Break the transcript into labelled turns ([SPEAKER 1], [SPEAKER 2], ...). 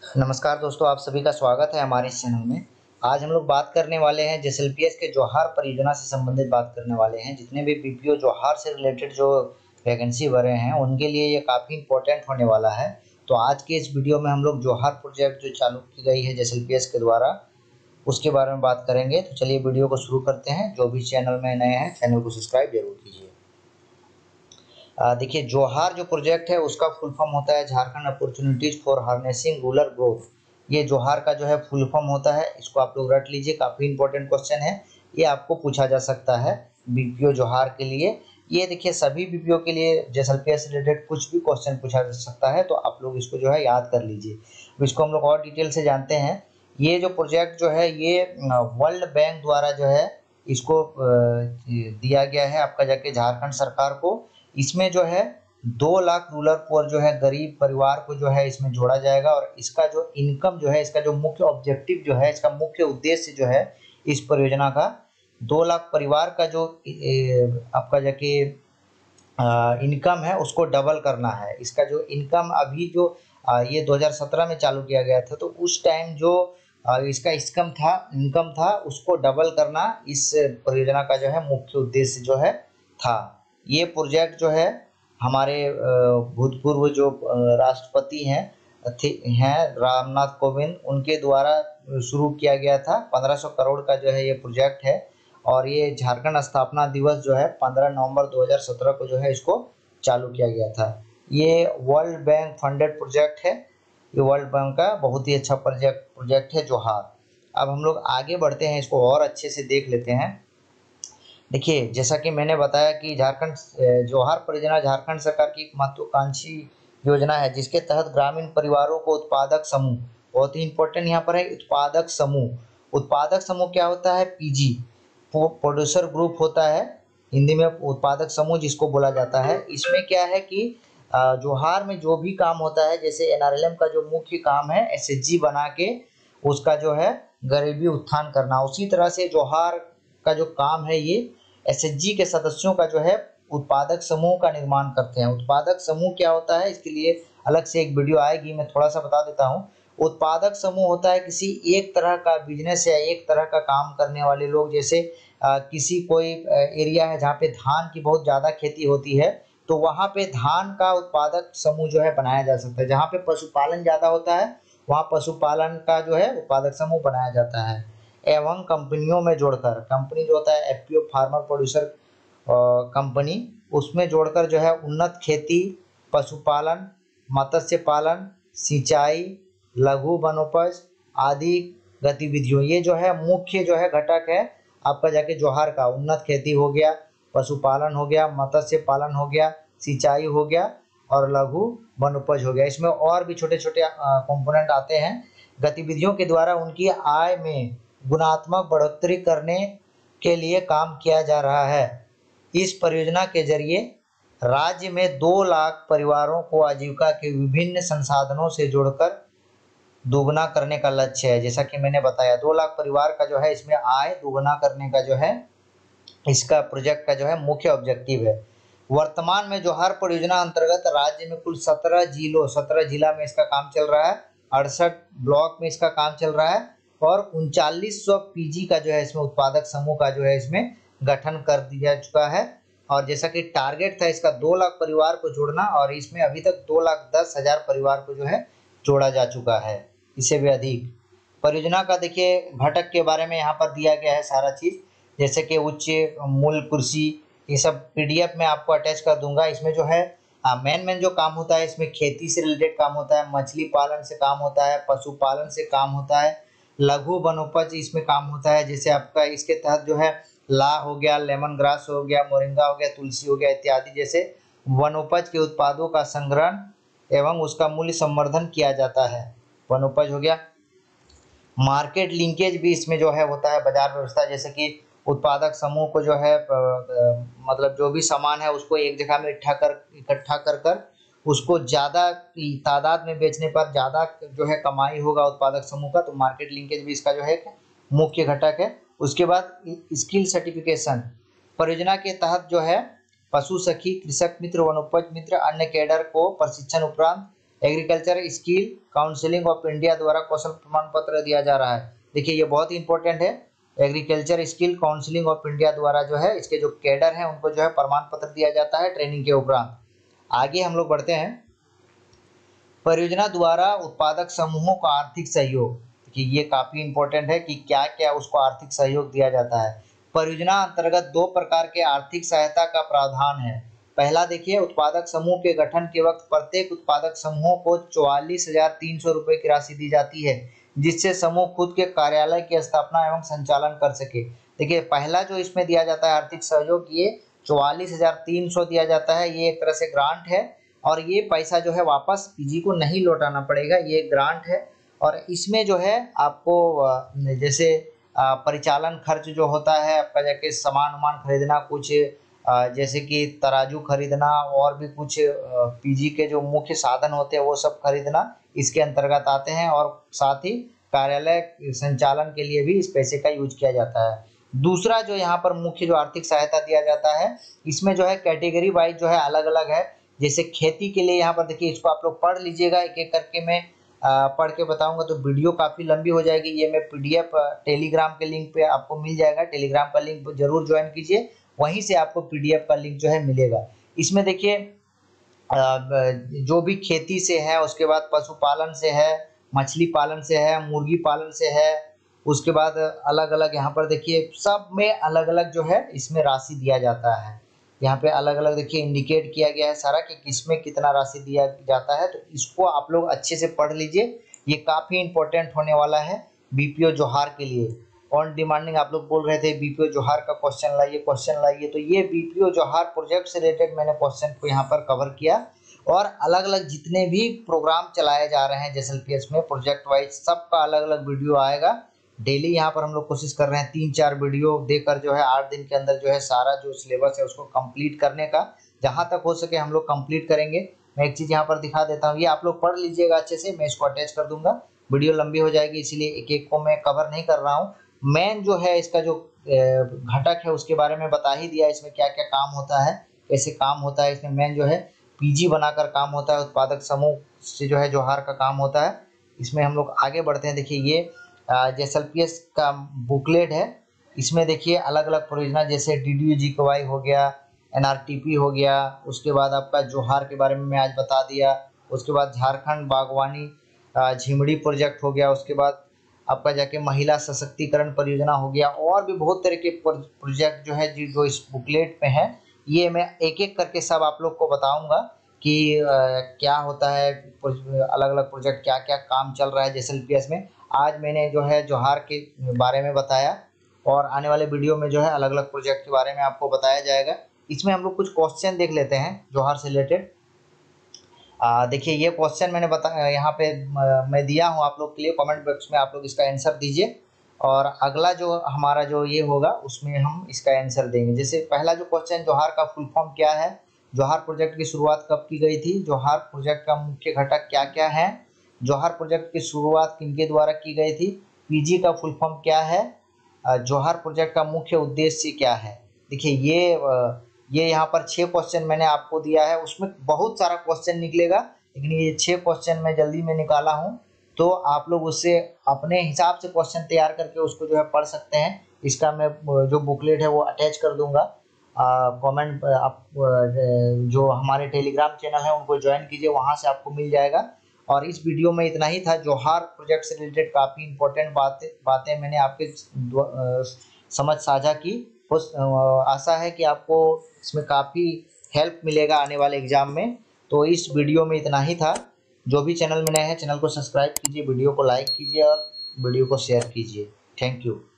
[SPEAKER 1] नमस्कार दोस्तों, आप सभी का स्वागत है हमारे इस चैनल में। आज हम लोग बात करने वाले हैं जेएसएलपीएस के जोहार परियोजना से संबंधित बात करने वाले हैं। जितने भी बीपीओ जोहार से रिलेटेड जो वैकेंसी भरे हैं उनके लिए ये काफ़ी इंपॉर्टेंट होने वाला है। तो आज के इस वीडियो में हम लोग जोहार प्रोजेक्ट जो चालू की गई है जेएसएलपीएस के द्वारा उसके बारे में बात करेंगे। तो चलिए वीडियो को शुरू करते हैं। जो भी चैनल में नए हैं चैनल को सब्सक्राइब जरूर कीजिए। देखिए, जोहार जो प्रोजेक्ट है उसका फुल फॉर्म होता है Jharkhand opportunities for harnessing rural growth. ये जोहार का जो है फुल फॉर्म होता है, इसको आप लोग रट लीजिए। काफ़ी इंपॉर्टेंट क्वेश्चन है, ये आपको पूछा जा सकता है बीपीओ जोहार के लिए। ये देखिए, सभी बीपीओ के लिए जेएसएलपीएस से रिलेटेड कुछ भी क्वेश्चन पूछा जा सकता है, तो आप लोग इसको जो है याद कर लीजिए। तो इसको हम लोग और डिटेल से जानते हैं। ये जो प्रोजेक्ट जो है ये वर्ल्ड बैंक द्वारा जो है इसको दिया गया है आपका जाके झारखंड सरकार को। इसमें जो है 2 लाख रूरल पुअर जो है गरीब परिवार को जो है इसमें जोड़ा जाएगा। और इसका जो इनकम जो है, इसका जो मुख्य ऑब्जेक्टिव जो है, इसका मुख्य उद्देश्य जो है इस परियोजना का 2 लाख परिवार का जो आपका जाके इनकम है उसको डबल करना है। इसका जो इनकम अभी जो ये 2017 में चालू किया गया था, तो उस टाइम जो इसका इनकम था उसको डबल करना इस परियोजना का जो है मुख्य उद्देश्य जो है था। ये प्रोजेक्ट जो है हमारे भूतपूर्व जो राष्ट्रपति हैं रामनाथ कोविंद, उनके द्वारा शुरू किया गया था। 1500 करोड़ का जो है ये प्रोजेक्ट है। और ये झारखंड स्थापना दिवस जो है 15 नवंबर 2017 को जो है इसको चालू किया गया था। ये वर्ल्ड बैंक फंडेड प्रोजेक्ट है। ये वर्ल्ड बैंक का बहुत ही अच्छा प्रोजेक्ट है जोहार। अब हम लोग आगे बढ़ते हैं, इसको और अच्छे से देख लेते हैं। देखिए, जैसा कि मैंने बताया कि झारखंड जोहार परियोजना झारखंड सरकार की एक महत्वाकांक्षी योजना है, जिसके तहत ग्रामीण परिवारों को उत्पादक समूह, बहुत ही इंपॉर्टेंट यहाँ पर है उत्पादक समूह। उत्पादक समूह क्या होता है? पीजी, प्रोड्यूसर ग्रुप होता है हिंदी में उत्पादक समूह जिसको बोला जाता है। इसमें क्या है कि जोहार में जो भी काम होता है, जैसे एनआरएलएम का जो मुख्य काम है एसएचजी बना के उसका जो है गरीबी उत्थान करना, उसी तरह से जोहार का जो काम है ये एसएचजी के सदस्यों का जो है उत्पादक समूह का निर्माण करते हैं। उत्पादक समूह क्या होता है, इसके लिए अलग से एक वीडियो आएगी, मैं थोड़ा सा बता देता हूँ। उत्पादक समूह होता है किसी एक तरह का बिजनेस या एक तरह का काम करने वाले लोग। जैसे किसी कोई एरिया है जहाँ पे धान की बहुत ज़्यादा खेती होती है, तो वहाँ पे धान का उत्पादक समूह जो है बनाया जा सकता है। जहाँ पे पशुपालन ज़्यादा होता है वहाँ पशुपालन का जो है उत्पादक समूह बनाया जाता है। एवं कंपनियों में जोड़कर, कंपनी जो होता है एफपीओ फार्मर प्रोड्यूसर कंपनी, उसमें जोड़कर जो है उन्नत खेती, पशुपालन, मत्स्य पालन, सिंचाई, लघु वनोपज आदि गतिविधियों, ये जो है मुख्य जो है घटक है आपका जाके जोहार का। उन्नत खेती हो गया, पशुपालन हो गया, मत्स्य पालन हो गया, सिंचाई हो गया और लघु वनोपज हो गया। इसमें और भी छोटे छोटे कंपोनेंट आते हैं। गतिविधियों के द्वारा उनकी आय में गुणात्मक बढ़ोतरी करने के लिए काम किया जा रहा है। इस परियोजना के जरिए राज्य में 2 लाख परिवारों को आजीविका के विभिन्न संसाधनों से जोड़कर दोगुना करने का लक्ष्य है। जैसा कि मैंने बताया, 2 लाख परिवार का जो है इसमें आय दोगुना करने का जो है इसका प्रोजेक्ट का जो है मुख्य ऑब्जेक्टिव है। वर्तमान में जोहार परियोजना अंतर्गत राज्य में कुल 17 जिला में इसका काम चल रहा है, 68 ब्लॉक में इसका काम चल रहा है और 3900 पीजी का जो है इसमें उत्पादक समूह का जो है इसमें गठन कर दिया चुका है। और जैसा कि टारगेट था इसका 2 लाख परिवार को जोड़ना, और इसमें अभी तक 2,10,000 परिवार को जो है जोड़ा जा चुका है, इससे भी अधिक। परियोजना का देखिए घटक के बारे में यहाँ पर दिया गया है सारा चीज़, जैसे कि उच्च मूल कृषि, ये सब पीडीएफ में आपको अटैच कर दूंगा। इसमें जो है मेन जो काम होता है इसमें खेती से रिलेटेड काम होता है, मछली पालन से काम होता है, पशुपालन से काम होता है, लघु वनोपज इसमें काम होता है। जैसे आपका इसके तहत जो है ला हो गया, लेमन ग्रास हो गया, मोरिंगा हो गया, तुलसी हो गया इत्यादि जैसे वनोपज के उत्पादों का संग्रहण एवं उसका मूल्य संवर्धन किया जाता है। वनोपज हो गया। मार्केट लिंकेज भी इसमें जो है होता है, बाजार व्यवस्था, जैसे कि उत्पादक समूह को जो है मतलब जो भी सामान है उसको एक जगह में इकट्ठा कर उसको ज़्यादा तादाद में बेचने पर ज़्यादा जो है कमाई होगा उत्पादक समूह का, तो मार्केट लिंकेज भी इसका जो है मुख्य घटक है। उसके बाद स्किल सर्टिफिकेशन, परियोजना के तहत जो है पशु सखी, कृषक मित्र, वनोपज मित्र, अन्य कैडर को प्रशिक्षण उपरांत agriculture skill counselling of India द्वारा कौशल प्रमाण पत्र दिया जा रहा है। देखिए ये बहुत ही इंपॉर्टेंट है। Agriculture skill counselling of India द्वारा जो है इसके जो कैडर हैं उनको जो है प्रमाण पत्र दिया जाता है ट्रेनिंग के उपरांत। आगे हम लोग बढ़ते हैं। परियोजना द्वारा उत्पादक समूहों का आर्थिक सहयोग, कि ये काफी इंपॉर्टेंट है कि क्या क्या उसको आर्थिक सहयोग दिया जाता है। परियोजना अंतर्गत दो प्रकार के आर्थिक सहायता का प्रावधान है। पहला देखिए, उत्पादक समूह के गठन के वक्त प्रत्येक उत्पादक समूह को 44,300 रुपये की राशि दी जाती है, जिससे समूह खुद के कार्यालय की स्थापना एवं संचालन कर सके। देखिए पहला जो इसमें दिया जाता है आर्थिक सहयोग, ये 44,300 दिया जाता है। ये एक तरह से ग्रांट है और ये पैसा जो है वापस पीजी को नहीं लौटाना पड़ेगा, ये ग्रांट है। और इसमें जो है आपको जैसे परिचालन खर्च जो होता है, आपका जाके सामान वामान खरीदना, कुछ जैसे कि तराजू खरीदना और भी कुछ पीजी के जो मुख्य साधन होते हैं वो सब खरीदना इसके अंतर्गत आते हैं। और साथ ही कार्यालय संचालन के लिए भी इस पैसे का यूज किया जाता है। दूसरा जो यहाँ पर मुख्य जो आर्थिक सहायता दिया जाता है, इसमें जो है कैटेगरी वाइज जो है अलग अलग है। जैसे खेती के लिए यहाँ पर देखिए, इसको आप लोग पढ़ लीजिएगा एक एक करके। मैं पढ़ के बताऊंगा तो वीडियो काफ़ी लंबी हो जाएगी। ये मैं पीडीएफ टेलीग्राम के लिंक पे आपको मिल जाएगा, टेलीग्राम का लिंक जरूर ज्वाइन कीजिए, वहीं से आपको पीडीएफ का लिंक जो है मिलेगा। इसमें देखिए जो भी खेती से है, उसके बाद पशुपालन से है, मछली पालन से है, मुर्गी पालन से है, उसके बाद अलग अलग यहाँ पर देखिए सब में अलग अलग जो है इसमें राशि दिया जाता है। यहाँ पे अलग अलग देखिए इंडिकेट किया गया है सारा कि किसमें कितना राशि दिया जाता है। तो इसको आप लोग अच्छे से पढ़ लीजिए, ये काफ़ी इंपॉर्टेंट होने वाला है बीपीओ जोहार के लिए। ऑन डिमांडिंग आप लोग बोल रहे थे बीपीओ जोहार का क्वेश्चन लाइए, क्वेश्चन लाइए, तो ये बीपीओ जोहार प्रोजेक्ट से रिलेटेड मैंने क्वेश्चन को यहाँ पर कवर किया। और अलग अलग जितने भी प्रोग्राम चलाए जा रहे हैं जेएसएलपीएस में प्रोजेक्ट वाइज, सबका अलग अलग वीडियो आएगा डेली। यहाँ पर हम लोग कोशिश कर रहे हैं 3-4 वीडियो देकर जो है 8 दिन के अंदर जो है सारा जो सिलेबस है उसको कंप्लीट करने का, जहाँ तक हो सके हम लोग कंप्लीट करेंगे। मैं एक चीज़ यहाँ पर दिखा देता हूँ, ये आप लोग पढ़ लीजिएगा अच्छे से, मैं इसको अटैच कर दूंगा। वीडियो लंबी हो जाएगी इसलिए एक एक को मैं कवर नहीं कर रहा हूँ। मेन जो है इसका जो घटक है उसके बारे में बता ही दिया, इसमें क्या क्या काम होता है, कैसे काम होता है। इसमें मेन जो है पीजी बनाकर काम होता है, उत्पादक समूह से जो है जोहार का काम होता है। इसमें हम लोग आगे बढ़ते हैं। देखिए ये जेएसएलपीएस का बुकलेट है, इसमें देखिए अलग अलग परियोजना जैसे डीडीयू-जीकेवाई हो गया, एनआरटीपी हो गया, उसके बाद आपका जोहार के बारे में मैं आज बता दिया, उसके बाद झारखंड बागवानी झिमड़ी प्रोजेक्ट हो गया, उसके बाद आपका जाके महिला सशक्तिकरण परियोजना हो गया, और भी बहुत तरह के प्रोजेक्ट जो है जो इस बुकलेट में है। ये मैं एक एक करके सब आप लोग को बताऊंगा कि क्या होता है, अलग अलग प्रोजेक्ट क्या क्या काम चल रहा है जेएसएलपीएस में। आज मैंने जो है जोहार के बारे में बताया और आने वाले वीडियो में जो है अलग अलग प्रोजेक्ट के बारे में आपको बताया जाएगा। इसमें हम लोग कुछ क्वेश्चन देख लेते हैं जोहार से रिलेटेड। देखिए ये क्वेश्चन मैंने यहाँ पे मैं दिया हूँ आप लोग के लिए, कमेंट बॉक्स में आप लोग इसका आंसर दीजिए और अगला जो हमारा जो ये होगा उसमें हम इसका आंसर देंगे। जैसे पहला जो क्वेश्चन, जोहार का फुल फॉर्म क्या है, जोहार प्रोजेक्ट की शुरुआत कब की गई थी, जोहार प्रोजेक्ट का मुख्य घटक क्या क्या है, जोहार प्रोजेक्ट की शुरुआत किनके द्वारा की गई थी, पीजी का फुल फॉर्म क्या है, जोहार प्रोजेक्ट का मुख्य उद्देश्य क्या है। देखिए ये यहाँ पर 6 क्वेश्चन मैंने आपको दिया है, उसमें बहुत सारा क्वेश्चन निकलेगा, लेकिन ये 6 क्वेश्चन मैं जल्दी में निकाला हूँ, तो आप लोग उससे अपने हिसाब से क्वेश्चन तैयार करके उसको जो है पढ़ सकते हैं। इसका मैं जो बुकलेट है वो अटैच कर दूंगा। कमेंट आप जो हमारे टेलीग्राम चैनल है उनको ज्वाइन कीजिए, वहाँ से आपको मिल जाएगा। और इस वीडियो में इतना ही था। जोहार प्रोजेक्ट से रिलेटेड काफ़ी इंपॉर्टेंट बातें मैंने आपके समझ साझा की। आशा है कि आपको इसमें काफ़ी हेल्प मिलेगा आने वाले एग्जाम में। तो इस वीडियो में इतना ही था। जो भी चैनल में नए हैं चैनल को सब्सक्राइब कीजिए, वीडियो को लाइक कीजिए और वीडियो को शेयर कीजिए। Thank you.